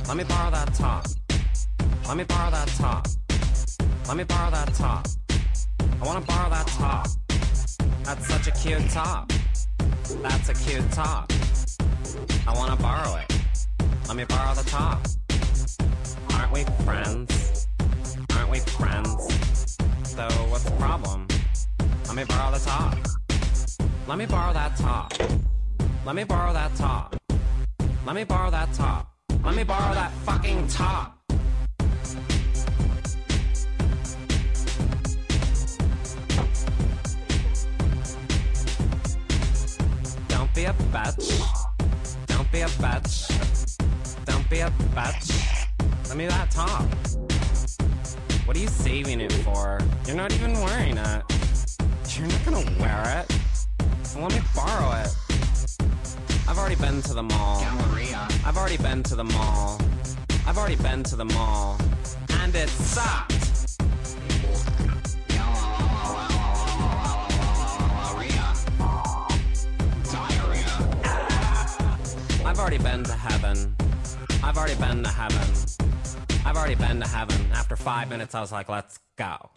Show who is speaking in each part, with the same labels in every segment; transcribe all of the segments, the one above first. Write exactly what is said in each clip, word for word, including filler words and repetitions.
Speaker 1: Let me borrow that top. Let me borrow that top. Let me borrow that top. I wanna borrow that top. That's such a cute top. That's a cute top. I wanna borrow it. Let me borrow the top. Aren't we friends? Aren't we friends? So what's the problem? Let me borrow the top. Let me borrow that top. Let me borrow that top. Let me borrow that top. Let me borrow that fucking top. Don't be a betch. Don't be a betch. Don't be a betch. Let me that top. What are you saving it for? You're not even wearing it. You're not gonna wear it. So let me borrow it. I've already been to the mall. I've already been to the mall. I've already been to the mall. And it sucked. I've already been to heaven. I've already been to heaven. I've already been to heaven. After five minutes, I was like, let's go.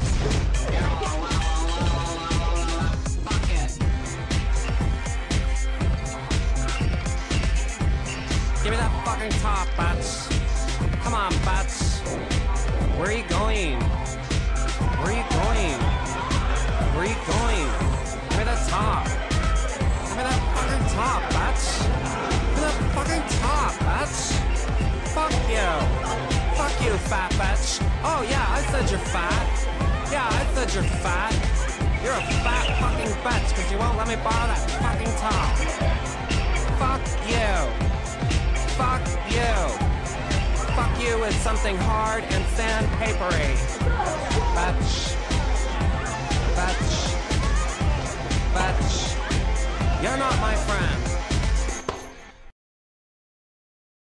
Speaker 1: Give me that fucking top, bitch. Come on, bitch. Where are you going? Where are you going? Where are you going? Give me that top. Give me that fucking top, bitch. Give me that fucking top, bitch. Fuck you. Fuck you, fat bitch. Oh yeah, I said you're fat. Yeah, I said you're fat. You're a fat fucking bitch because you won't let me borrow that fucking top. Fuck you. Fuck you. Fuck you is something hard and sandpapery. Bitch. Bitch. Bitch. You're not my friend.